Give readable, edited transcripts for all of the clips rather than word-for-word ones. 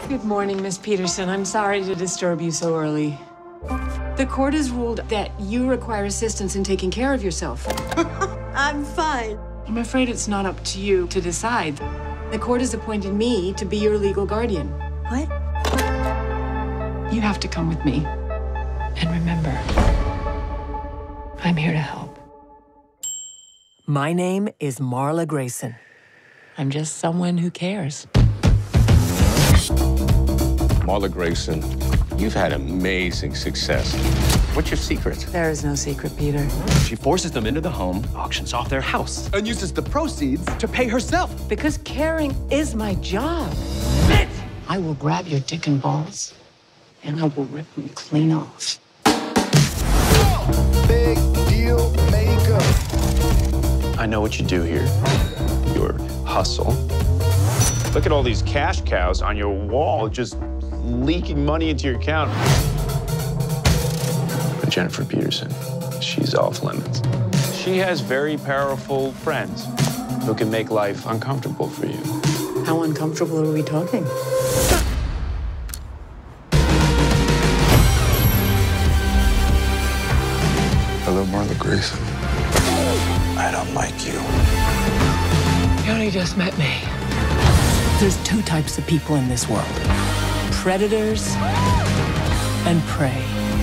Good morning, Miss Peterson. I'm sorry to disturb you so early. The court has ruled that you require assistance in taking care of yourself. I'm fine. I'm afraid it's not up to you to decide. The court has appointed me to be your legal guardian. What? You have to come with me. And remember, I'm here to help. My name is Marla Grayson. I'm just someone who cares. Marla Grayson, you've had amazing success. What's your secret? There is no secret, Peter. She forces them into the home, auctions off their house, and uses the proceeds to pay herself. Because caring is my job. I will grab your dick and balls, and I will rip them clean off. Big deal maker. I know what you do here. Your hustle. Look at all these cash cows on your wall just leaking money into your account. But Jennifer Peterson, she's off limits. She has very powerful friends who can make life uncomfortable for you. How uncomfortable are we talking? Hello, Marla Grayson. I don't like you. You only just met me. There's two types of people in this world. Predators and prey.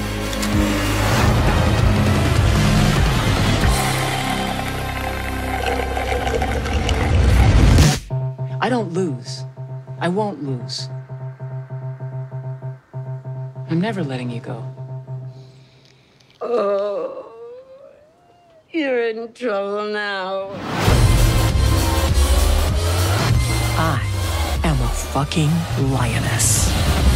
I don't lose. I won't lose. I'm never letting you go. Oh, you're in trouble now. I am a fucking lioness.